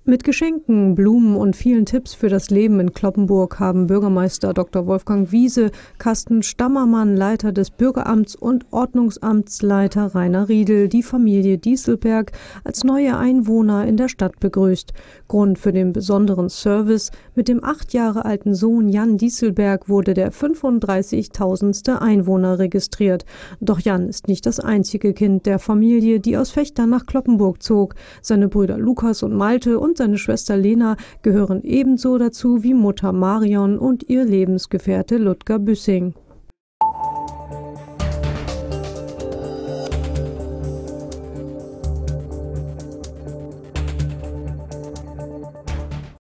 Mit Geschenken, Blumen und vielen Tipps für das Leben in Cloppenburg haben Bürgermeister Dr. Wolfgang Wiese, Carsten Stammermann, Leiter des Bürgeramts, und Ordnungsamtsleiter Rainer Riedel die Familie Dieselberg als neue Einwohner in der Stadt begrüßt. Grund für den besonderen Service: mit dem 8 Jahre alten Sohn Jan Dieselberg wurde der 35.000. Einwohner registriert. Doch Jan ist nicht das einzige Kind der Familie, die aus Vechta nach Cloppenburg zog. Seine Brüder Lukas und Malte und seine Schwester Lena gehören ebenso dazu wie Mutter Marion und ihr Lebensgefährte Ludger Büssing.